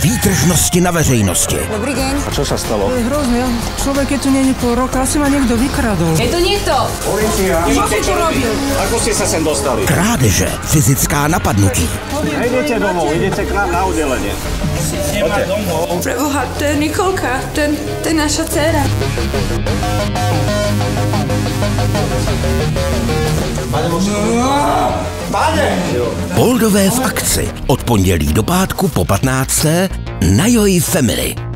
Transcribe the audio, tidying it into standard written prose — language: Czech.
výtržnosti na veřejnosti. Dobrý deň. A čo sa stalo? To je hrozné. Človek, keď tu není pol roka, asi ma niekto vykradol. Je tu niekto? Polícia! Čo si tu robil? Ako ste sa sem dostali? Krádeže, fyzická napadnutí. Nejdete domov, idete k nám na oddelenie. Preboha, to je Nikolka, to je naša dcera. Boldové v akci. Od pondělí do pátku po 15. na Joy Family.